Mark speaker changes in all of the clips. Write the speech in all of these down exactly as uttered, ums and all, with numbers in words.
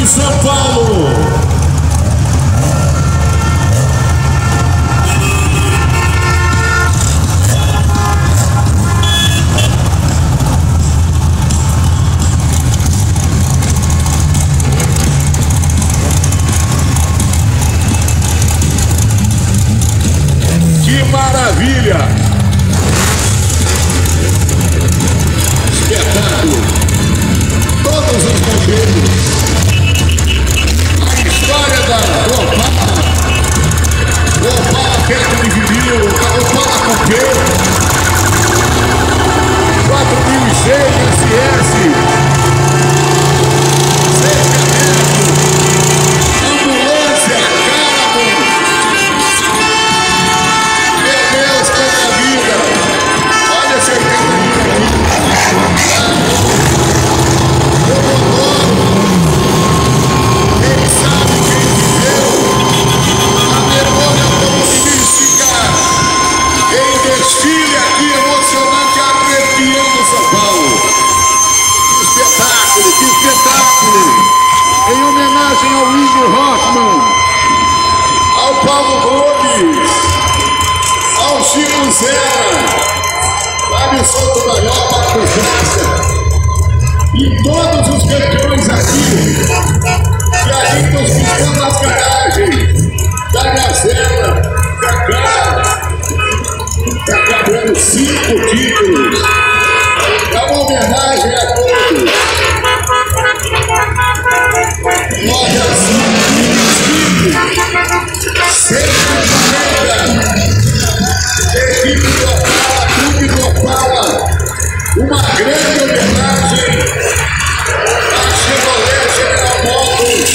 Speaker 1: São Paulo. Que maravilha! Espetáculo! Todos os modelos. A história da opala. Opala feita de vinil, a opala cupê. quatro mil e seis esse esse. Cercamento. Ambulância, carro. Meu Deus, toda a vida. Olha esse aqui. Quem sabe quem viveu a memória automobilística em desfile aqui emocionante, arrepiando São Paulo. Que espetáculo, que espetáculo! Em homenagem ao Igor Hoffman, ao Paulo Gomes, ao Chico Zera, Fábio Souto Maior, Paco Graça, e todos os campeões aqui, que ainda estão nas garagens, da Gazela, Cacá, Cacá ganhando cinco títulos, é uma homenagem a todos. Loja cinco, cento e quarenta, equipe do Opala, clube do Opala, uma grande homenagem a Chevrolet General Motors.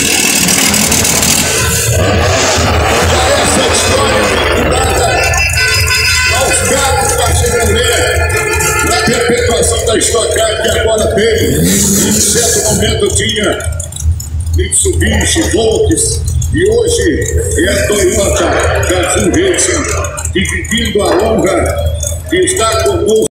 Speaker 1: Já essa história vinculada aos carros da Chevrolet, na perpetuação da história que agora tem, em certo momento tinha Mitsubishi, Volks, e hoje é a Toyota Gazoo Racing, dividindo a honra de estar conosco.